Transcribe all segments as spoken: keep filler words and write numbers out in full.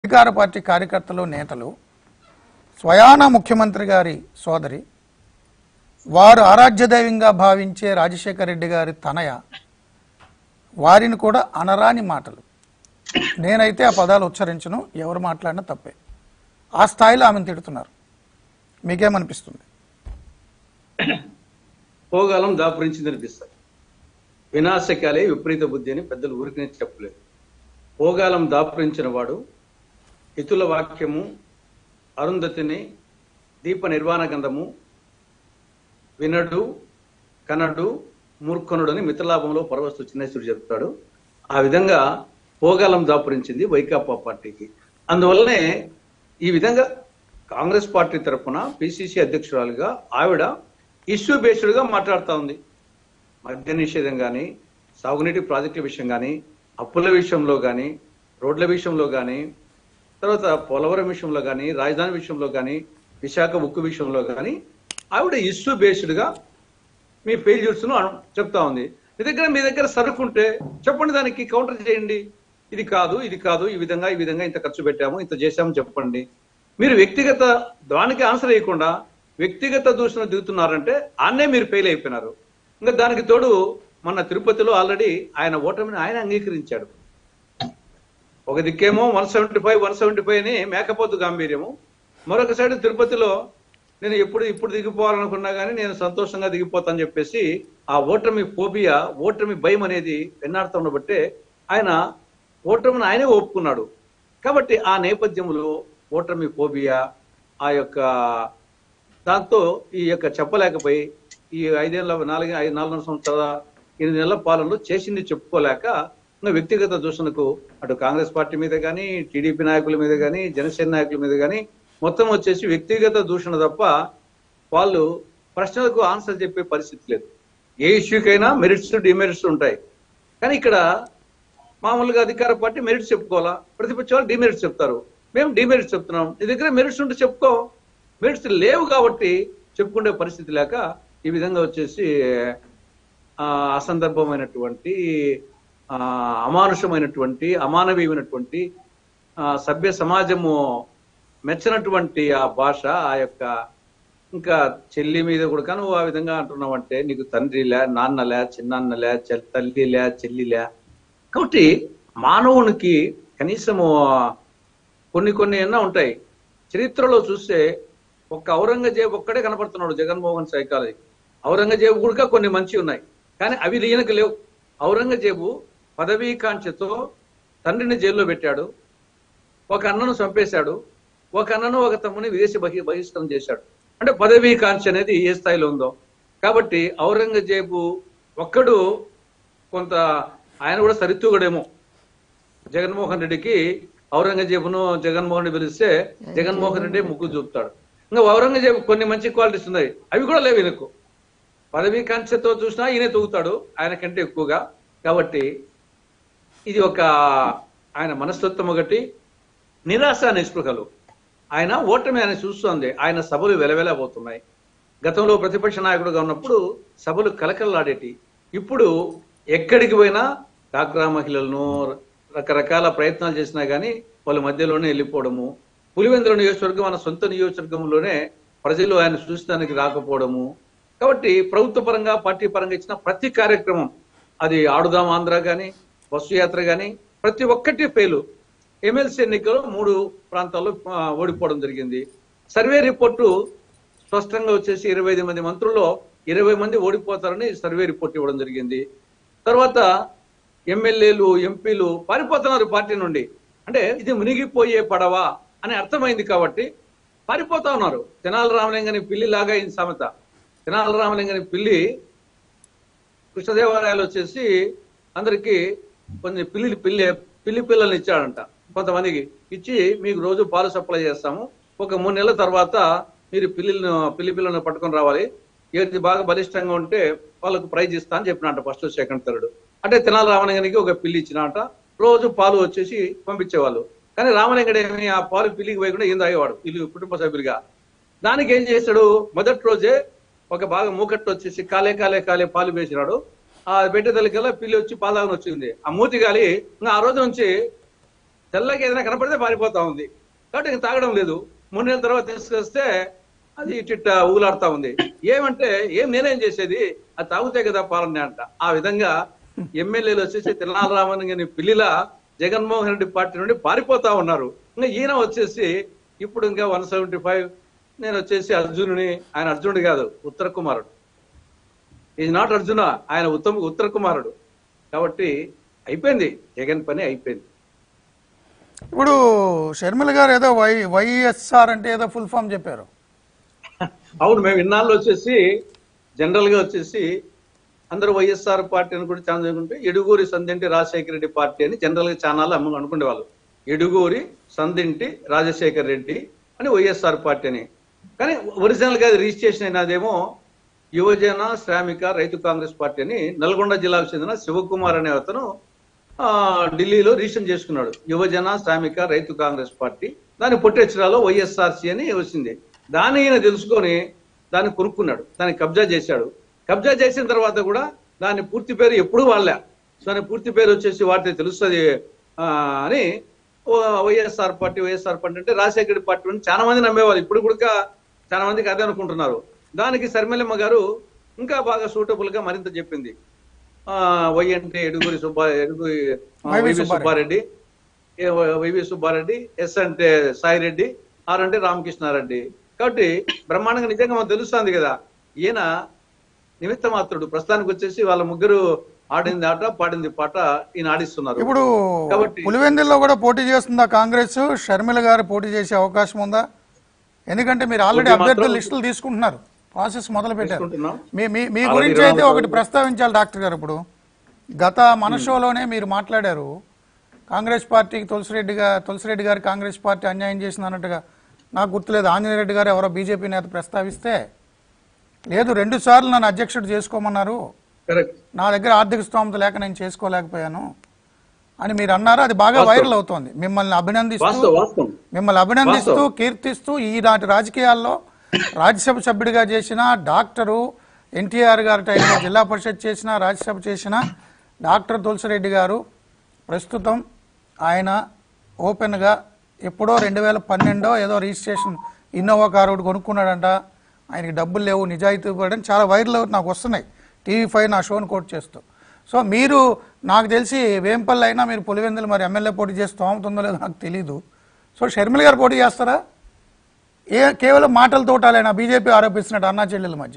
అధికార పార్టీ కార్యకర్తలు నేతలు స్వయాన ముఖ్యమంత్రి గారి సోదరి వారు ఆరాధ్య దైవంగా భావించే రాజశేఖర రెడ్డి గారి తనయ వారిని కూడా అనరాని మాటలు నేనైతే ఆ పదాలు ఉచ్చరించను ఎవరు మాట్లాడినా తప్పే ఆ స్థాయిలో ఆమెను తిడుతున్నారు మీకేమనిపిస్తుంది పోగాలం దాపురించింది అనిపిస్తుంది వినాశకాలే విపరీత బుద్ధి అని పెద్దలు ఊరికనే చెప్పలేదు పోగాలం దాపురించిన వాడు ఇతుల వాక్యము అరుంధతిని దీప నిర్వాణ గంధము వినడు కనడు మూర్ఖనుడు అని మిత్రలాభంలో పరవస్తు చిన్నేశ్వరుడు చెప్తాడు. ఆ విధంగా పోగాలం దాపురించింది వైకాపా పార్టీకి. అందువల్లనే ఈ విధంగా కాంగ్రెస్ పార్టీ తరఫున పిసిసి అధ్యక్షురాలుగా ఆవిడ ఇష్యూ బేస్డ్గా మాట్లాడుతూ ఉంది. మద్య నిషేధం కానీ, సాగునీటి ప్రాజెక్టుల విషయం కానీ, అప్పుల విషయంలో కానీ, రోడ్ల విషయంలో కానీ, తర్వాత పోలవరం విషయంలో కానీ, రాజధాని విషయంలో కానీ, విశాఖ ఉక్కు విషయంలో కానీ ఆవిడ ఇష్యూ బేస్డ్గా మీ ఫెయిల్యూర్స్ను చెప్తా ఉంది. మీ దగ్గర మీ దగ్గర సరుకుంటే చెప్పండి, దానికి కౌంటర్ చేయండి. ఇది కాదు ఇది కాదు ఈ విధంగా ఈ విధంగా ఇంత ఖర్చు పెట్టాము ఇంత చేశాము చెప్పండి. మీరు వ్యక్తిగత దానికి ఆన్సర్ ఇవ్వకుండా వ్యక్తిగత దూషణ దిగుతున్నారంటే ఆన్నే మీరు ఫెయిల్ అయిపోయినారు. ఇంకా దానికి తోడు మొన్న తిరుపతిలో ఆల్రెడీ ఆయన ఓటమిని ఆయన అంగీకరించాడు. ఒక దిక్కేమో one seventy five one seventy five అని మేకపోతు గాంభీర్యము, మరొక సైడ్ తిరుపతిలో నేను ఎప్పుడు ఇప్పుడు దిగిపోవాలనుకున్నా కానీ నేను సంతోషంగా దిగిపోతానని చెప్పేసి ఆ ఓటమి ఫోబియా, ఓటమి భయం అనేది వెన్నాడుతూ ఉండబట్టే ఆయన ఓటమిని ఆయనే ఒప్పుకున్నాడు. కాబట్టి ఆ నేపథ్యంలో ఓటమి ఫోబియా ఆ యొక్క దాంతో ఈ యొక్క చెప్పలేకపోయి ఈ ఐదేళ్ళ నాలుగు ఐదు నాలుగు సంవత్సరాల ఎనిమిది నెలల పాలనలో చేసింది చెప్పుకోలేక ఇంకా వ్యక్తిగత దూషణకు అటు కాంగ్రెస్ పార్టీ మీద కానీ, టీడీపీ నాయకుల మీద కానీ, జనసేన నాయకుల మీద కానీ మొత్తం వచ్చేసి వ్యక్తిగత దూషణ తప్ప వాళ్ళు ప్రశ్నలకు ఆన్సర్ చెప్పే పరిస్థితి లేదు. ఏ ఇష్యూకైనా మెరిట్స్ డిమెరిట్స్ ఉంటాయి. కానీ ఇక్కడ మామూలుగా అధికార పార్టీ మెరిట్స్ చెప్పుకోవాలా, ప్రతిపక్ష వాళ్ళు డిమెరిట్స్ చెప్తారు. మేము డిమెరిట్స్ చెప్తున్నాం, నీ దగ్గర మెరిట్స్ ఉంటే చెప్పుకో. మెరిట్స్ లేవు కాబట్టి చెప్పుకునే పరిస్థితి లేక ఈ విధంగా వచ్చేసి అసందర్భమైనటువంటి అమానుషమైనటువంటి అమానవీయమైనటువంటి సభ్య సమాజము మెచ్చనటువంటి ఆ భాష, ఆ యొక్క ఇంకా చెల్లి మీద కూడా కానీ ఆ విధంగా అంటున్నావు అంటే నీకు తండ్రిలే, నాన్నలే, చిన్నాన్నలే, తల్లిలే, చెల్లిలే. కాబట్టి మానవునికి కనీసము కొన్ని కొన్ని ఎన్నో ఉంటాయి. చరిత్రలో చూస్తే ఒక్క ఔరంగజేబు ఒక్కడే కనపడుతున్నాడు జగన్మోహన్ సైకాలజీ. ఔరంగజేబు కూడా కొన్ని మంచి ఉన్నాయి కానీ అవి ఈయనకు లేవు. ఔరంగజేబు పదవీ కాంక్షతో తండ్రిని జైల్లో పెట్టాడు, ఒక అన్నను చంపేశాడు, ఒక అన్నను ఒక తమ్ముని విదేశీ బహి బహిష్కరణ చేశాడు. అంటే పదవీ కాంక్ష అనేది ఏ స్థాయిలో ఉందో. కాబట్టి ఔరంగజేబు ఒక్కడు కొంత ఆయన కూడా సరితూగడేమో. జగన్మోహన్ రెడ్డికి ఔరంగజేబును జగన్మోహన్ రెడ్డి పిలిస్తే జగన్మోహన్ రెడ్డి ముగ్గు చూపుతాడు. ఇంకా ఔరంగజేబు కొన్ని మంచి క్వాలిటీస్ ఉన్నాయి, అవి కూడా లేవు ఈయనకు. పదవీ కాంక్షతో చూసినా ఈయనే తూగుతాడు ఆయన కంటే ఎక్కువగా. కాబట్టి ఇది ఒక ఆయన మనస్తత్వం ఒకటి, నిరాశ నిస్పృహలు. ఆయన ఓటమి ఆయన చూస్తోంది. ఆయన సభలు వెలవెలబోతున్నాయి. గతంలో ప్రతిపక్ష నాయకుడుగా ఉన్నప్పుడు సభలు కలకలలాడేటి. ఇప్పుడు ఎక్కడికి పోయినా డాక్రా మహిళలను రకరకాల ప్రయత్నాలు చేసినా కానీ వాళ్ళ మధ్యలోనే వెళ్ళిపోవడము. పులివెందుల నియోజకవర్గం మన సొంత నియోజకవర్గంలోనే ప్రజలు ఆయన చూస్తానికి రాకపోవడము. కాబట్టి ప్రభుత్వ పరంగా పార్టీ పరంగా ఇచ్చిన ప్రతి కార్యక్రమం, అది ఆడుదాం ఆంధ్ర కానీ, బస్సు యాత్ర కానీ, ప్రతి ఒక్కటి ఫెయిలు. ఎమ్మెల్సీ ఎన్నికలు మూడు ప్రాంతాల్లో ఓడిపోవడం జరిగింది. సర్వే రిపోర్టు స్పష్టంగా వచ్చేసి ఇరవై ఐదు మంది మంత్రుల్లో ఇరవై మంది ఓడిపోతారని సర్వే రిపోర్ట్ ఇవ్వడం జరిగింది. తర్వాత ఎమ్మెల్యేలు ఎంపీలు పారిపోతున్నారు పార్టీ నుండి. అంటే ఇది మునిగిపోయే పడవా అని అర్థమైంది కాబట్టి పారిపోతా ఉన్నారు. తెనాలి రామలింగని పిల్లి లాగా అయింది సామెత. తెనాలి రామలింగని పిల్లి కృష్ణదేవరాయలు వచ్చేసి అందరికీ కొన్ని పిల్లి పిల్లి పిల్లి పిల్లల్ని ఇచ్చాడంట. కొంతమందికి ఇచ్చి మీకు రోజు పాలు సప్లై చేస్తాము, ఒక మూడు నెలల తర్వాత మీరు పిల్లిలను పిల్లి పిల్లలను పట్టుకొని రావాలి, ఏది బాగా బలిష్టంగా ఉంటే వాళ్ళకు ప్రైజ్ ఇస్తా అని చెప్పినట్ట ఫస్ట్ సెకండ్ థర్డ్. అంటే తెనాలి రామలింగానికి ఒక పిల్లి ఇచ్చినట, రోజు పాలు వచ్చేసి పంపించేవాళ్ళు. కానీ రామలింగడేమి ఆ పాలు పిల్లికి పోయకుండా ఏం తాగేవాడు వీళ్ళు కుటుంబ సభ్యులుగా. దానికి ఏం చేశాడు, మొదటి రోజే ఒక బాగా మూకట్టు వచ్చేసి కాలే కాలే కాలే పాలు వేసినాడు. ఆ పెట్టేదలికల్లా పిల్లి వచ్చి పాదాగని వచ్చింది. ఆ మూతి గాలి ఇంకా ఆ రోజు నుంచి తెల్లకి ఏదైనా కనపడితే పారిపోతా ఉంది. కాబట్టి ఇంక తాగడం లేదు. మూడు నెలల తర్వాత తీసుకొస్తే అది ఇట్ట ఊలాడుతా ఉంది. ఏమంటే ఏం నేనేం చేసేది, అది తాగుతే కదా పాలన అంట. ఆ విధంగా ఎమ్మెల్యేలు వచ్చేసి తెలంగాణ పిల్లిలా జగన్మోహన్ రెడ్డి పార్టీ నుండి పారిపోతా ఉన్నారు. ఇంకా ఈయన వచ్చేసి ఇప్పుడు ఇంకా వన్ సెవెంటీ ఫైవ్ నేను వచ్చేసి అర్జునుని, ఆయన అర్జునుడు కాదు, ఉత్తర కుమారుడు. ఈజ్ నాట్ అర్జున, ఆయన ఉత్తమ ఉత్తర కుమారుడు. కాబట్టి అయిపోయింది, జగన్ పని అయిపోయింది. ఇప్పుడు షర్మిల గారు ఏదో వై వైఎస్ఆర్ అంటే ఏదో ఫుల్ ఫామ్ చెప్పారు. అవును, మేము ఇన్నాళ్ళు వచ్చేసి జనరల్ గా వచ్చేసి అందరూ వైఎస్ఆర్ పార్టీ అని కూడా ఛానల్ అనుకుంటే ఎడుగూరి సందింటి రాజశేఖర రెడ్డి పార్టీ అని జనరల్ గా ఛానల్ అమ్మ అనుకునే వాళ్ళు. ఎడుగూరి సందింటి రాజశేఖర రెడ్డి అని వైఎస్ఆర్ పార్టీ అని. కానీ ఒరిజినల్ గా రిజిస్ట్రేషన్ అయినదేమో యువజన శ్రామిక రైతు కాంగ్రెస్ పార్టీ అని నల్గొండ జిల్లాకు చెందిన శివకుమార్ అనే అతను ఢిల్లీలో రిజిస్టర్ చేసుకున్నాడు. యువజన శ్రామిక రైతు కాంగ్రెస్ పార్టీ. దాని పొట్టెచ్చరాలో వైఎస్ఆర్సీ అని వచ్చింది. దాన్ని ఈయన తెలుసుకొని దాన్ని కొనుక్కున్నాడు, దాన్ని కబ్జా చేశాడు. కబ్జా చేసిన తర్వాత కూడా దాని పూర్తి పేరు ఎప్పుడు వాళ్ళే. సో దాని పూర్తి పేరు వచ్చేసి వాడితే తెలుస్తుంది అని వైఎస్ఆర్ పార్టీ వైఎస్ఆర్ పార్టీ అంటే రాజశేఖర రెడ్డి పార్టీ అని చాలా మంది నమ్మేవాళ్ళు. ఇప్పుడు కూడా చాలా మందికి అదే అనుకుంటున్నారు. దానికి శర్మిలమ్మ గారు ఇంకా బాగా సూటబుల్ గా మరింత చెప్పింది. ఆ వై అంటే Yeduguri Subba Yeduguri YV Subba Reddy, YV Subba Reddy, S అంటే సాయిరెడ్డి, ఆర్ అంటే రామకృష్ణారెడ్డి. కాబట్టి బ్రహ్మాండంగా నిజంగా మనకు తెలుస్తుంది కదా, ఈయన నిమిత్త మాత్రుడు. ప్రస్తుతానికి వచ్చేసి వాళ్ళ ముగ్గురు ఆడింది ఆట పాడింది పాట ఈయన ఆడిస్తున్నారు. ఇప్పుడు పులివెందుల్లో కూడా పోటీ చేస్తుందా కాంగ్రెస్? షర్మిల గారు పోటీ చేసే అవకాశం ఉందా? ఎందుకంటే మీరు ఆల్రెడీ అభ్యర్థుల లిస్టులు తీసుకుంటున్నారు, ప్రాసెస్ మొదలు పెట్టారు. మీ మీ గురించి అయితే ఒకటి ప్రస్తావించాలి డాక్టర్ గారు. ఇప్పుడు గత మన షోలోనే మీరు మాట్లాడారు, కాంగ్రెస్ పార్టీకి తులసిరెడ్డి గారు తులసిరెడ్డి గారు కాంగ్రెస్ పార్టీ అన్యాయం చేసింది అన్నట్టుగా. నాకు గుర్తులేదు, ఆంజనేయ రెడ్డి గారు ఎవరో బీజేపీ నేత ప్రస్తావిస్తే, లేదు రెండు సార్లు నన్ను అధ్యక్షుడు చేసుకోమన్నారు, నా దగ్గర ఆర్థిక స్తోమత లేక నేను చేసుకోలేకపోయాను అని మీరు అన్నారు. అది బాగా వైరల్ అవుతోంది. మిమ్మల్ని అభినందిస్తూ మిమ్మల్ని అభినందిస్తూ కీర్తిస్తూ ఈనాటి రాజకీయాల్లో రాజ్యసభ సభ్యుడిగా చేసిన డాక్టరు, ఎన్టీఆర్ గారి టైంలో జిల్లా పరిషత్ చేసిన రాజ్యసభ చేసిన డాక్టర్ తులసిరెడ్డి గారు ప్రస్తుతం ఆయన ఓపెన్గా ఎప్పుడో రెండు వేల పన్నెండో ఏదో రిజిస్ట్రేషన్ ఇన్నోవా కారు ఒకటి కొనుక్కున్నాడంట, ఆయనకి డబ్బులు లేవు, నిజాయితీ పడడం చాలా వైరల్ అవుతుంది. నాకు వస్తున్నాయి టీవీ ఫైవ్ నా షోని కోట్ చేస్తూ. సో మీరు నాకు తెలిసి వేంపల్లి అయినా మీరు పులివెందులు మరి ఎమ్మెల్యే పోటీ చేసి తోముతుందో లేదో నాకు తెలీదు. సో షర్మిల గారు పోటీ చేస్తారా? ఏ కేవలం మాటల తోటాలైనా బీజేపీ ఆరోపిస్తున్నట్టు అన్నా చెల్లెల మధ్య?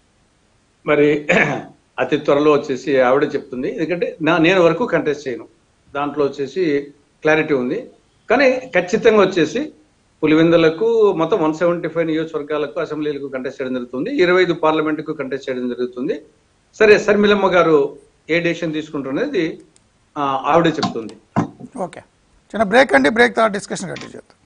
మరి అతి త్వరలో వచ్చేసి ఆవిడ చెప్తుంది. ఎందుకంటే నా నేను వరకు కంటెస్ట్ చేయను, దాంట్లో వచ్చేసి క్లారిటీ ఉంది. కానీ ఖచ్చితంగా వచ్చేసి పులివెందులకు మొత్తం వన్ సెవెంటీ ఫైవ్ నియోజకవర్గాలకు అసెంబ్లీలకు కంటెస్ట్ చేయడం జరుగుతుంది, ఇరవై ఐదు పార్లమెంటుకు కంటెస్ట్ చేయడం జరుగుతుంది. సరే, శర్మిలమ్మ గారు ఏ డెసిషన్ తీసుకుంటున్నది ఆవిడే చెప్తుంది. ఓకే, చిన్న బ్రేక్ అండి, బ్రేక్ తర్వాత డిస్కషన్ కంటిన్యూ చేద్దాం.